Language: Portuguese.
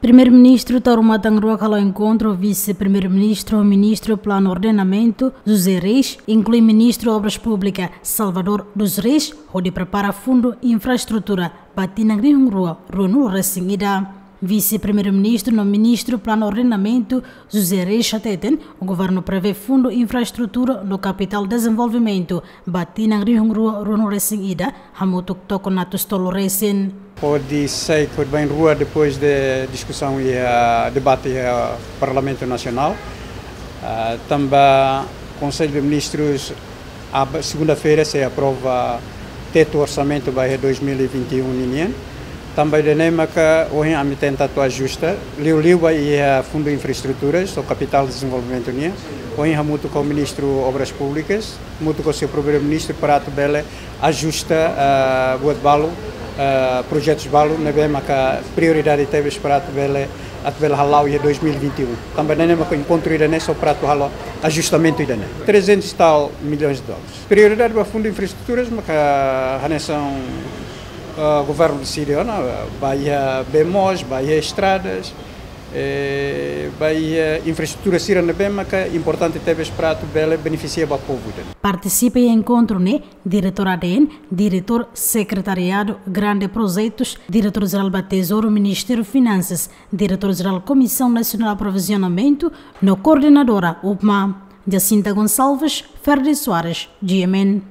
Primeiro-Ministro Tauro Matangrua ao encontro Vice-Primeiro-Ministro, Ministro Plano Ordenamento, José Reis, inclui Ministro Obras Públicas, Salvador dos Reis, onde prepara fundo infraestrutura, Batina Grihungrua, Ronu Racingida. Vice-Primeiro-Ministro no Ministro Plano Ordenamento, José Reis Chateten, o governo prevê fundo infraestrutura no capital desenvolvimento, Batina Grihungrua, Ronu Racingida, Hamutuk Tokonato Stolo Recen. Pode ser que bem rua depois da discussão e debate no Parlamento Nacional. Também o Conselho de Ministros, segunda-feira, se aprova teto orçamento para 2021. Também de nema que hoje a gente tenta ajusta. Liu vai fundo de infraestruturas, o capital de desenvolvimento nia. Hoje a muito com o Ministro Obras Públicas, muito com o seu Primeiro-Ministro para também ajusta o balo. Projetos balu na bema que prioridade teve para atvel halau em 2021. Também nem que encontro ainda só para halau ajustamento ainda 300 tal milhões de dólares. Prioridade para fundo de infraestruturas, mas que a nação governo decide, vai BMOs, vai estradas, vai infraestrutura sira na bema que importante teve para beneficiar o povo. Participa em encontro diretor ADN, diretor secretariado Grande Projetos, diretor-geral do Tesouro, Ministério Finanças, diretor-geral Comissão Nacional de Aprovisionamento, no coordenadora UPMA, Jacinta Gonçalves, Ferdi Soares, GMN.